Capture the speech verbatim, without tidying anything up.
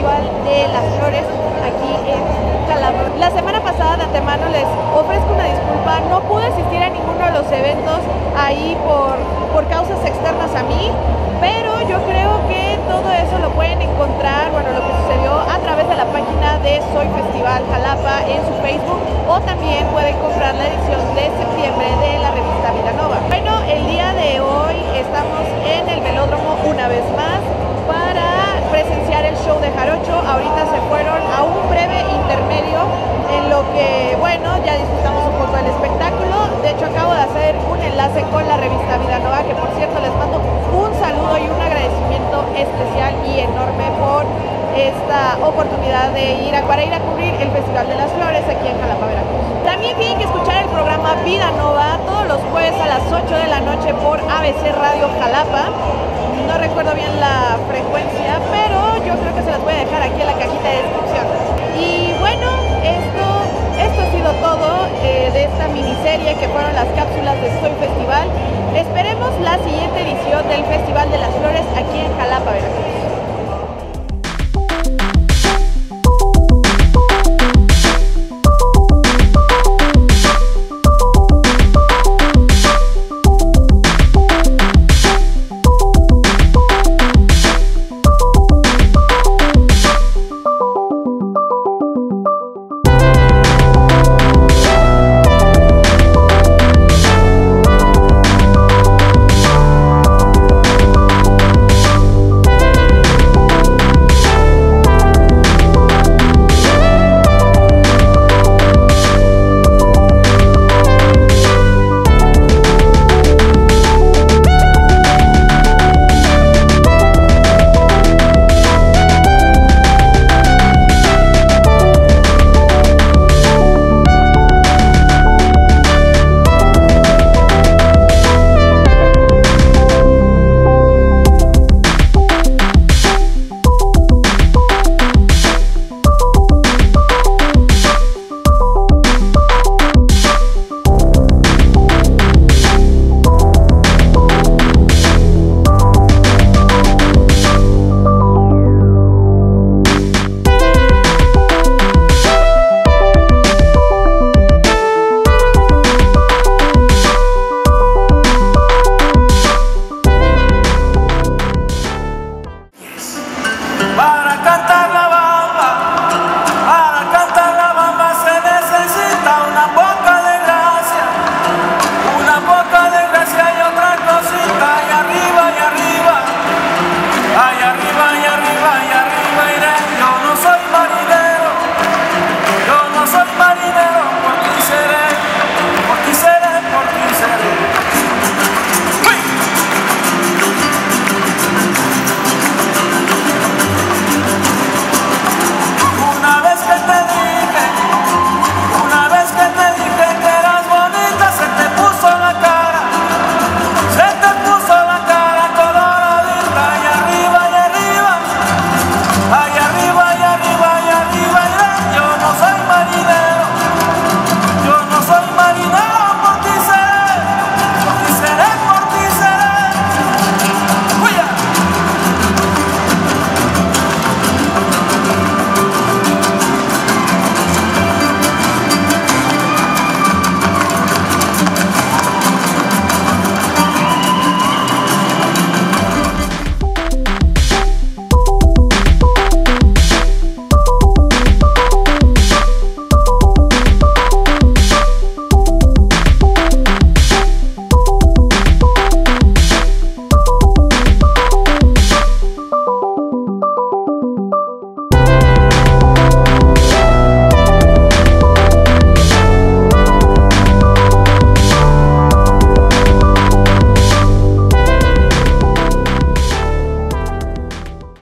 Festival de las Flores aquí en Jalapa. La semana pasada de antemano les ofrezco una disculpa, no pude asistir a ninguno de los eventos ahí por, por causas externas a mí, pero yo creo que todo eso lo pueden encontrar, bueno, lo que sucedió a través de la página de Soy Festival Jalapa en su Facebook, o también pueden comprar la edición de septiembre de la revista Vida Nova. Bueno, el día de hoy estamos en el velódromo una vez más para presenciar el show de Jarocho. Ahorita se fueron a un breve intermedio en lo que, bueno, ya disfrutamos un poco del espectáculo. De hecho, acabo de hacer un enlace con la revista Vida Nova, que por cierto les mando un saludo y un agradecimiento especial y enorme por esta oportunidad de ir a, para ir a cubrir el Festival de las Flores aquí en Jalapa, Veracruz. También tienen que escuchar el programa Vida Nova todos los jueves a las ocho de la noche por A B C Radio Jalapa. No recuerdo bien la frecuencia, pero yo creo que se las voy a dejar aquí en la cajita de descripción. Y bueno, esto, esto ha sido todo eh, de esta miniserie que fueron las cápsulas de Soy Festival. Esperemos la siguiente edición del Festival de las Flores aquí en Jalapa, Veracruz.